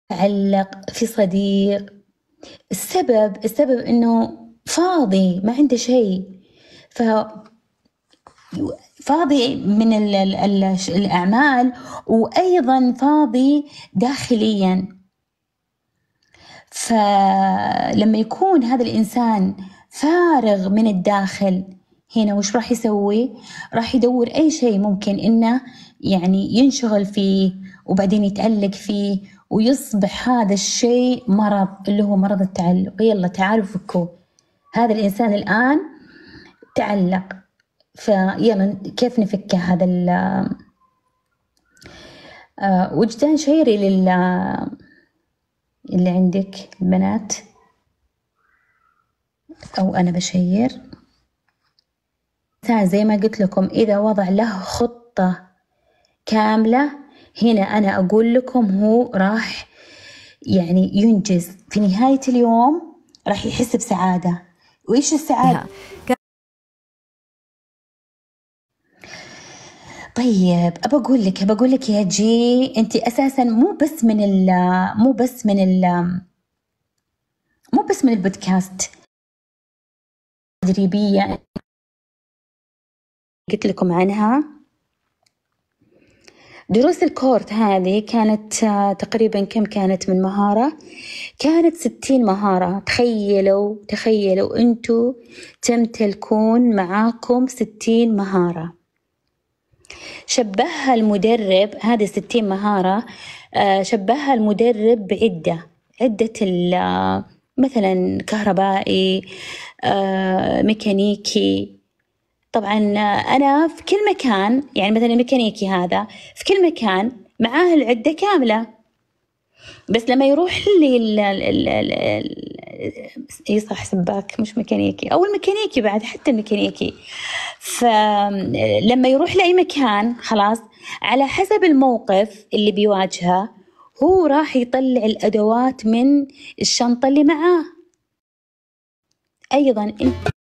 تعلق في صديق. السبب إنه فاضي، ما عنده شيء، فاضي من الأعمال، وأيضا فاضي داخليا. فلما يكون هذا الإنسان فارغ من الداخل، هنا وش راح يسوي؟ راح يدور أي شيء ممكن إنه يعني ينشغل فيه، وبعدين يتعلق فيه، ويصبح هذا الشيء مرض، اللي هو مرض التعلق. يلا تعالوا فكوا، هذا الإنسان الآن تعلق، فيلا كيف نفك هذا وجدان شيري اللي عندك البنات، أو أنا بشير. زي ما قلت لكم، إذا وضع له خطة كاملة، هنا أنا أقول لكم هو راح يعني ينجز في نهاية اليوم، راح يحس بسعادة. وإيش السعادة؟ طيب أبى أقول لك يا جي، أنت أساساً مو بس من البودكاست تدريبية قلت لكم عنها. دروس الكورت هذه كانت تقريباً كم كانت من مهارة؟ كانت 60 مهارة. تخيلوا أنتوا تمتلكون معاكم 60 مهارة. شبهها المدرب، هذه 60 مهارة شبهها المدرب عدة مثلا كهربائي، ميكانيكي. طبعا أنا في كل مكان، يعني مثلا الميكانيكي هذا في كل مكان معاه العدة كاملة، بس لما يروح يصح سباك مش ميكانيكي، أو الميكانيكي بعد، حتى الميكانيكي، فلما يروح لأي مكان خلاص على حسب الموقف اللي بيواجهه هو راح يطلع الأدوات من الشنطة اللي معاه. أيضا